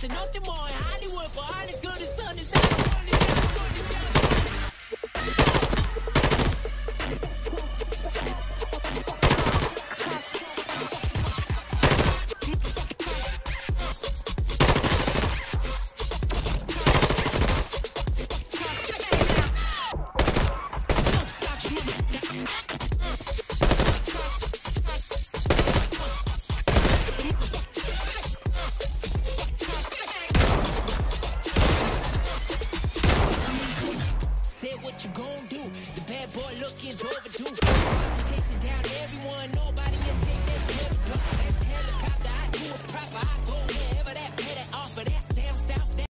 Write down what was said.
Se no te mueves Hollywood, for all is good as sun is what you gon' do? The bad boy looking's over